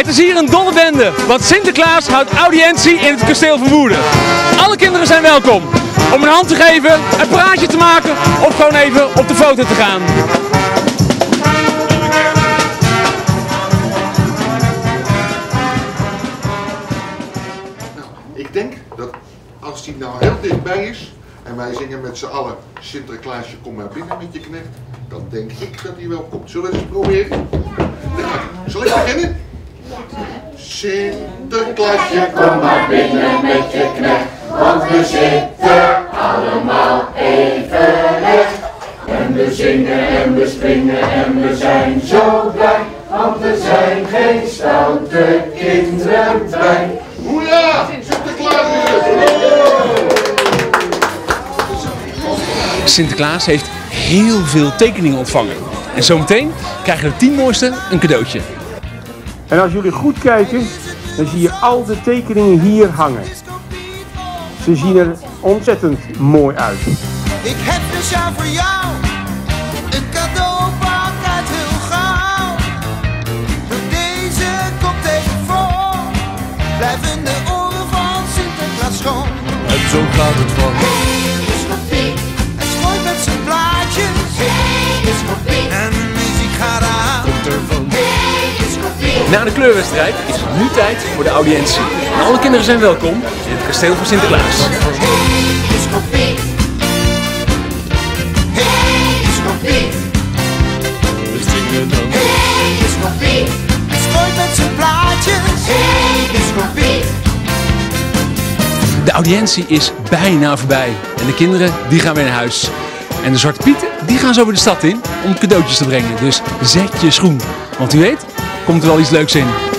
Het is hier een dolle bende, want Sinterklaas houdt audiëntie in het kasteel van Woerden. Alle kinderen zijn welkom om een hand te geven, een praatje te maken of gewoon even op de foto te gaan. Ik denk dat als die nou heel dichtbij is en wij zingen met z'n allen Sinterklaasje kom maar binnen met je knecht, dan denk ik dat hij wel komt. Zullen we het eens proberen? Zal ik beginnen? Sinterklaasje kom maar binnen met je knecht, want we zitten allemaal even recht. En we zingen en we springen en we zijn zo blij, want er zijn geen stoute kinderen bij. Hoera! Sinterklaas is er! Sinterklaas heeft heel veel tekeningen ontvangen. En zometeen krijgen de 10 mooiste een cadeautje. En als jullie goed kijken, dan zie je al de tekeningen hier hangen. Ze zien er ontzettend mooi uit. Ik heb speciaal voor jou een cadeaupak uit heel gauw. Door deze komt even voor, blijven de oren van Sinterklaas schoon. En zo gaat het van. Hij strooit met zijn blaadjes en de muziek gaat aan. Na de kleurwedstrijd is het nu tijd voor de audiëntie. En alle kinderen zijn welkom in het kasteel van Sinterklaas. We zingen dan. Hij strooit met zijn blaadjes. De audiëntie is bijna voorbij. En de kinderen die gaan weer naar huis. En de Zwarte Pieten die gaan zo weer de stad in om cadeautjes te brengen. Dus zet je schoen. Want u weet, komt er wel iets leuks in.